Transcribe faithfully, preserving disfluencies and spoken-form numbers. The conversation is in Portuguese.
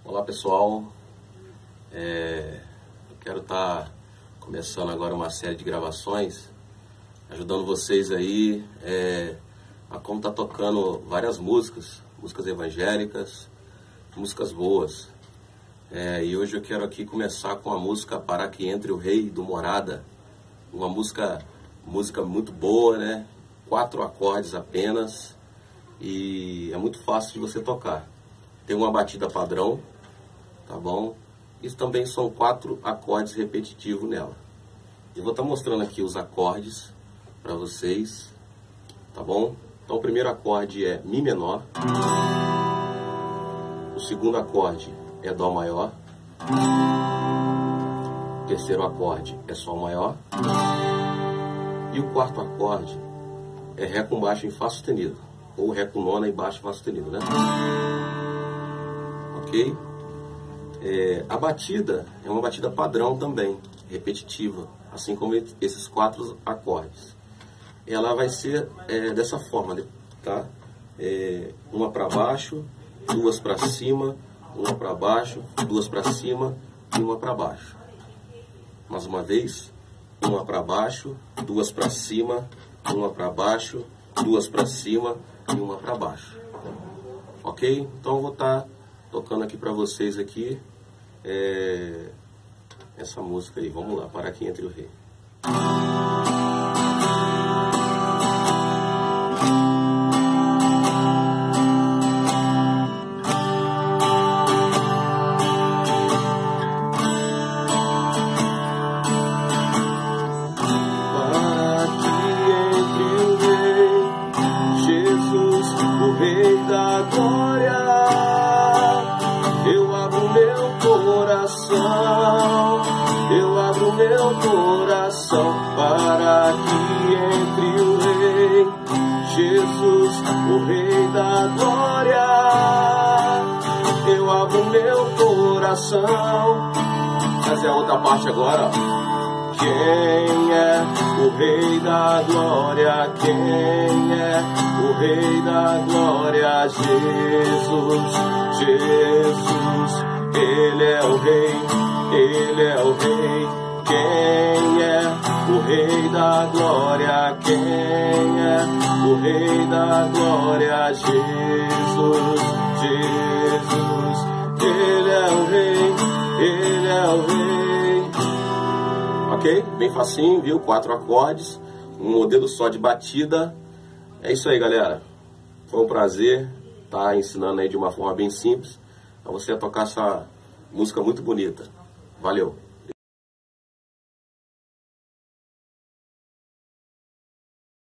Olá pessoal, é, eu quero estar tá começando agora uma série de gravações, ajudando vocês aí é, a como tá tocando várias músicas, músicas evangélicas, músicas boas. É, e hoje eu quero aqui começar com a música Para Que Entre o Rei do Morada, uma música, música muito boa, né? Quatro acordes apenas e é muito fácil de você tocar. Tem uma batida padrão, tá bom? Isso também são quatro acordes repetitivos nela. Eu vou estar mostrando aqui os acordes para vocês, tá bom? Então o primeiro acorde é Mi menor, o segundo acorde é Dó maior, o terceiro acorde é Sol maior e o quarto acorde é Ré com baixo em Fá sustenido, ou Ré com nona e baixo em Fá sustenido, né? Ok? É, a batida é uma batida padrão também, repetitiva, assim como esses quatro acordes. Ela vai ser é, dessa forma, tá? É, uma para baixo, duas para cima, uma para baixo, duas para cima e uma para baixo. Mais uma vez, uma para baixo, duas para cima, uma para baixo, duas para cima e uma para baixo. Ok? Então eu vou estar tocando aqui para vocês aqui é, essa música aí. Vamos lá, Para Que Entre o Rei. O Rei da Glória, eu abro meu coração, eu abro meu coração para que entre o Rei, Jesus, o Rei da Glória, eu abro meu coração. Fazer a outra parte agora, ó. Quem é o Rei da Glória? Quem é o Rei da Glória? Jesus, Jesus, Ele é o Rei, Ele é o Rei. Quem é o Rei da Glória? Quem é o Rei da Glória? Jesus, Jesus, Ele é o Rei, Ele é o Rei. Ok? Bem facinho, viu? Quatro acordes, um modelo só de batida. É isso aí, galera. Foi um prazer estar ensinando aí de uma forma bem simples a você tocar essa música muito bonita. Valeu!